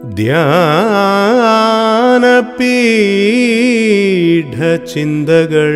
ധ്യാനപീഠചിന്തകൾ.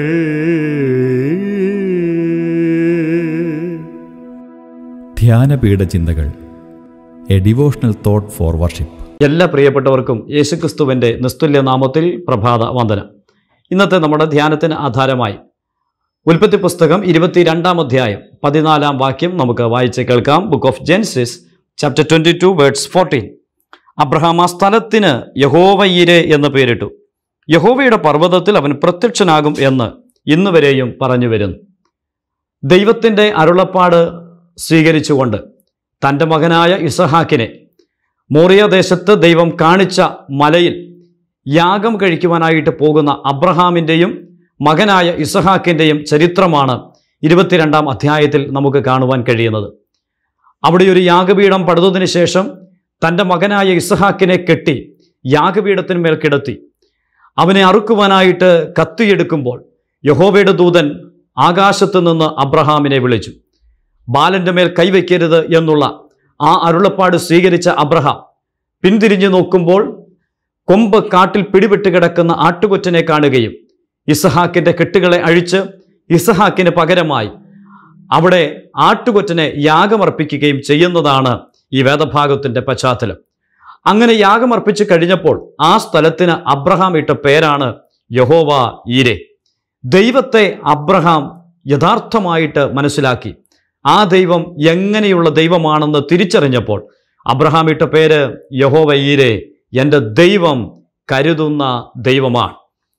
ധ്യാനപീഠചിന്തകൾ, a devotional thought for worship. എല്ലാ പ്രിയപ്പെട്ടവർക്കും യേശുക്രിസ്തുവിൻ്റെ നിസ്തുല്യ നാമത്തിൽ പ്രഭാത വന്ദനം. ഇന്നത്തെ നമ്മുടെ ധ്യാനത്തിന് ആധാരമായി ഉൽപ്പത്തി പുസ്തകം 22-ാം അധ്യായം 14-ാം വാക്യം നമുക്ക് വായിച്ച് കേൾക്കാം. Book of Genesis chapter 22 verse 14. Abraham ആ സ്ഥലത്തിന് യഹോവ ഈരെ എന്ന് പേരിട്ടു. യഹോവയുടെ പർവ്വതത്തിൽ അവൻ പ്രത്യക്ഷനാകും എന്ന് ഇന്നുവരെയും പറഞ്ഞു വരുന്നു. ദൈവത്തിൻ്റെ അരുളപ്പാട് സ്വീകരിച്ചുകൊണ്ട് തൻ്റെ മകനായ ഇസഹാക്കിനെ മോറിയ ദേശത്ത് ദൈവം കാണിച്ച മലയിൽ യാഗം കഴിക്കുവാനായിട്ട് പോകുന്ന അബ്രഹാമിൻ്റെയും മകനായ ഇസഹാക്കിൻ്റെയും ചരിത്രമാണ് 22-ാം അധ്യായത്തിൽ നമുക്ക് കാണുവാൻ കഴിയുന്നത്. അവിടെ ഒരു യാഗപീഠം പണിതതിനു ശേഷം തൻ്റെ മകനായ ഇസഹാക്കിനെ കെട്ടി യാഗപീഠത്തിന്മേൽ കിടത്തി അവനെ അറുക്കുവാനായിട്ട് കത്തിയെടുക്കുമ്പോൾ യഹോവയുടെ ദൂതൻ ആകാശത്ത് നിന്ന് അബ്രഹാമിനെ വിളിച്ചു. ബാലൻ്റെ മേൽ കൈവയ്ക്കരുത് എന്നുള്ള ആ അരുളപ്പാട് സ്വീകരിച്ച അബ്രഹാം പിന്തിരിഞ്ഞു നോക്കുമ്പോൾ കൊമ്പ് കാട്ടിൽ പിടിപെട്ട് കിടക്കുന്ന ആട്ടുകൊറ്റനെ കാണുകയും ഇസഹാക്കിൻ്റെ കെട്ടുകളെ അഴിച്ച് ഇസഹാക്കിന് പകരമായി അവിടെ ആട്ടുകൊറ്റനെ യാഗമർപ്പിക്കുകയും ചെയ്യുന്നതാണ് ഈ വേദഭാഗത്തിൻ്റെ പശ്ചാത്തലം. അങ്ങനെ യാഗമർപ്പിച്ച് കഴിഞ്ഞപ്പോൾ ആ സ്ഥലത്തിന് അബ്രഹാം ഇട്ട പേരാണ് യഹോവ ഈരെ. ദൈവത്തെ അബ്രഹാം യഥാർത്ഥമായിട്ട് മനസ്സിലാക്കി ആ ദൈവം എങ്ങനെയുള്ള ദൈവമാണെന്ന് തിരിച്ചറിഞ്ഞപ്പോൾ അബ്രഹാം ഇട്ട പേര് യഹോവ ഈരെ, എൻ്റെ ദൈവം കരുതുന്ന ദൈവമാണ്.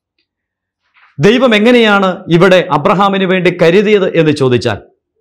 ദൈവം എങ്ങനെയാണ് ഇവിടെ അബ്രഹാമിന് വേണ്ടി കരുതിയത് എന്ന് ചോദിച്ചാൽ,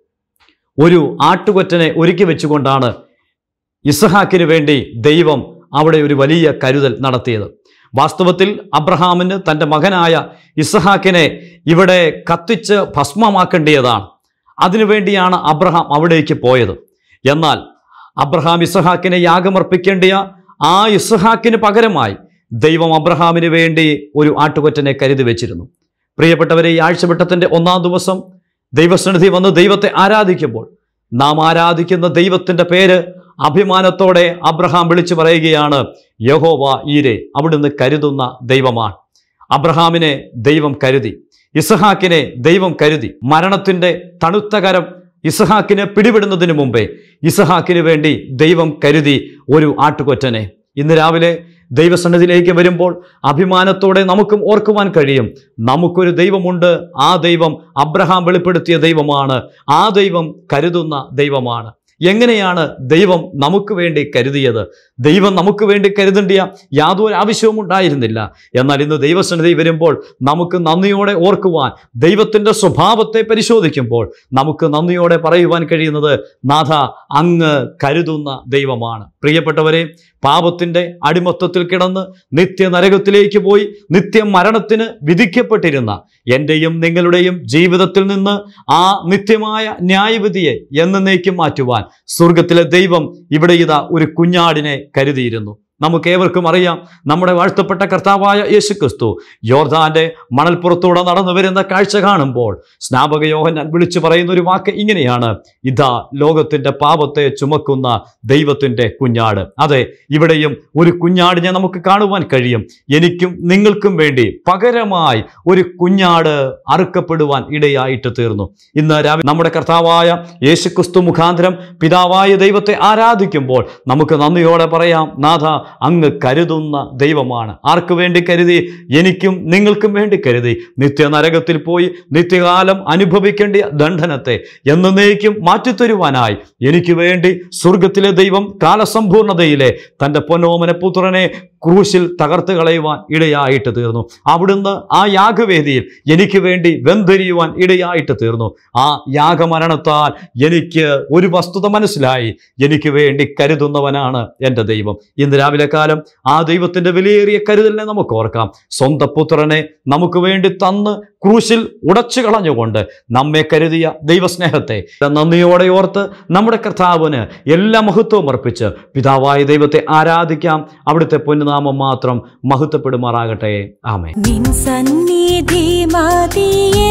ഒരു ആട്ടുകൊറ്റനെ ഒരുക്കി വെച്ചുകൊണ്ടാണ് ഇസഹാക്കിന് വേണ്ടി ദൈവം അവിടെ ഒരു വലിയ കരുതൽ നടത്തിയത്. വാസ്തവത്തിൽ അബ്രഹാമിന് തൻ്റെ മകനായ ഇസഹാക്കിനെ ഇവിടെ കത്തിച്ച് ഭസ്മമാക്കേണ്ടതാണ്. അതിനുവേണ്ടിയാണ് അബ്രഹാം അവിടേക്ക് പോയത്. എന്നാൽ അബ്രഹാം ഇസഹാക്കിനെ യാഗമർപ്പിക്കേണ്ടിയ ആ ഇസഹാക്കിന് പകരമായി ദൈവം അബ്രഹാമിന് വേണ്ടി ഒരു ആട്ടുകൊറ്റനെ കരുതി വെച്ചിരുന്നു. പ്രിയപ്പെട്ടവരെ, ഈ ആഴ്ചവട്ടത്തിൻ്റെ 1-ാം ദിവസം ദൈവസന്നിധി വന്ന് ദൈവത്തെ ആരാധിക്കുമ്പോൾ നാം ആരാധിക്കുന്ന ദൈവത്തിൻ്റെ പേര് അഭിമാനത്തോടെ അബ്രഹാം വിളിച്ചു പറയുകയാണ്, യഹോവ ഈരെ, അവിടുന്ന് കരുതുന്ന ദൈവമാണ്. അബ്രഹാമിനെ ദൈവം കരുതി, ഇസഹാക്കിനെ ദൈവം കരുതി. മരണത്തിൻ്റെ തണുത്ത കരം ഇസഹാക്കിനെ പിടിപെടുന്നതിന് മുമ്പേ ഇസഹാക്കിന് വേണ്ടി ദൈവം കരുതി ഒരു ആട്ടുകൊറ്റനെ. ഇന്ന് രാവിലെ ദൈവസന്നിധിയിലേക്ക് വരുമ്പോൾ അഭിമാനത്തോടെ നമുക്കും ഓർക്കുവാൻ കഴിയും, നമുക്കൊരു ദൈവമുണ്ട്. ആ ദൈവം അബ്രഹാം വെളിപ്പെടുത്തിയ ദൈവമാണ്. ആ ദൈവം കരുതുന്ന ദൈവമാണ്. എങ്ങനെയാണ് ദൈവം നമുക്ക് വേണ്ടി കരുതിയത്? ദൈവം നമുക്ക് വേണ്ടി കരുതേണ്ട യാതൊരു ആവശ്യവും ഉണ്ടായിരുന്നില്ല. എന്നാൽ ഇന്ന് ദൈവസന്നിധി വരുമ്പോൾ നമുക്ക് നന്ദിയോടെ ഓർക്കുവാൻ, ദൈവത്തിൻ്റെ സ്വഭാവത്തെ പരിശോധിക്കുമ്പോൾ നമുക്ക് നന്ദിയോടെ പറയുവാൻ കഴിയുന്നത്, നാഥ, അങ്ങ് കരുതുന്ന ദൈവമാണ്. പ്രിയപ്പെട്ടവരെ, പാപത്തിൻ്റെ അടിമത്തത്തിൽ കിടന്ന് നിത്യനരകത്തിലേക്ക് പോയി നിത്യമരണത്തിന് വിധിക്കപ്പെട്ടിരുന്ന എൻ്റെയും നിങ്ങളുടെയും ജീവിതത്തിൽ നിന്ന് ആ നിത്യമായ ന്യായവിധിയെ എന്നേക്കും മാറ്റുവാൻ സ്വർഗത്തിലെ ദൈവം ഇവിടെ ഇതാ ഒരു കുഞ്ഞാടിനെ കരുതിയിരുന്നു. നമുക്കേവർക്കും അറിയാം, നമ്മുടെ വാഴ്ത്തപ്പെട്ട കർത്താവായ യേശുക്രിസ്തു യോർദാന്റെ മണൽപ്പുറത്തൂടെ നടന്നു വരുന്ന കാഴ്ച കാണുമ്പോൾ സ്നാപക യോഹന്നാൻ വിളിച്ചു പറയുന്ന ഒരു വാക്ക് ഇങ്ങനെയാണ്, ഇതാ ലോകത്തിൻ്റെ പാപത്തെ ചുമക്കുന്ന ദൈവത്തിൻ്റെ കുഞ്ഞാട്. അതെ, ഇവിടെയും ഒരു കുഞ്ഞാടിനെ നമുക്ക് കാണുവാൻ കഴിയും. എനിക്കും നിങ്ങൾക്കും വേണ്ടി പകരമായി ഒരു കുഞ്ഞാട് അറുക്കപ്പെടുവാൻ ഇടയായിട്ട് തീർന്നു. ഇന്ന് രാവിലെ നമ്മുടെ കർത്താവായ യേശുക്രിസ്തു മുഖാന്തരം പിതാവായ ദൈവത്തെ ആരാധിക്കുമ്പോൾ നമുക്ക് നന്ദിയോടെ പറയാം, നാഥ, അങ്ങ് കരുതുന്ന ദൈവമാണ്. ആർക്ക് വേണ്ടി കരുതി? എനിക്കും നിങ്ങൾക്കും വേണ്ടി കരുതി. നിത്യനരകത്തിൽ പോയി നിത്യകാലം അനുഭവിക്കേണ്ട ദണ്ഡനത്തെ എന്നേക്കും മാറ്റിത്തരുവാനായി എനിക്ക് വേണ്ടി സ്വർഗത്തിലെ ദൈവം കാലസമ്പൂർണതയിലെ തൻ്റെ പൊന്നോമന പുത്രനെ ക്രൂശിൽ തകർത്ത് കളയുവാൻ ഇടയായിട്ട് തീർന്നു. അവിടുന്ന് ആ യാഗവേദിയിൽ എനിക്ക് വേണ്ടി വെന്തെരിയുവാൻ ഇടയായിട്ട് തീർന്നു. ആ യാഗമരണത്താൽ എനിക്ക് ഒരു വസ്തുത മനസ്സിലായി, എനിക്ക് വേണ്ടി കരുതുന്നവനാണ് എൻ്റെ ദൈവം. ഇന്ന് രാവിലെ കാലം ആ ദൈവത്തിൻ്റെ വിലയേറിയ കരുതലിനെ നമുക്ക് ഓർക്കാം. സ്വന്തം പുത്രനെ നമുക്ക് വേണ്ടി തന്ന് ക്രൂശിൽ ഉടച്ചു കളഞ്ഞുകൊണ്ട് നമ്മെ കരുതിയ ദൈവസ്നേഹത്തെ നന്ദിയോടെ ഓർത്ത് നമ്മുടെ കർത്താവിന് എല്ലാ മഹത്വവും അർപ്പിച്ച് പിതാവായ ദൈവത്തെ ആരാധിക്കാം. അവിടുത്തെ പൊന്നുനാമം മാത്രം മഹത്വപ്പെടുമാറാകട്ടെ. ആമേൻ. നിൻ സന്നിധി മതി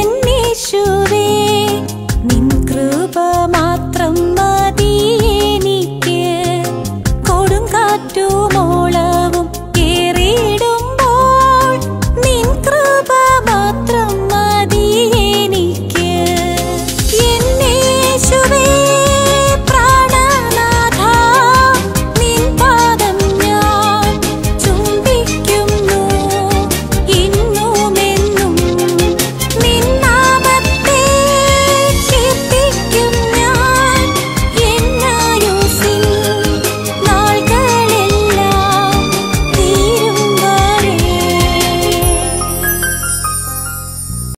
എന്നേശുവേ, നിൻ കൃപ മാത്രം മതി എനിക്ക്. കൊടുങ്കാറ്റുമോ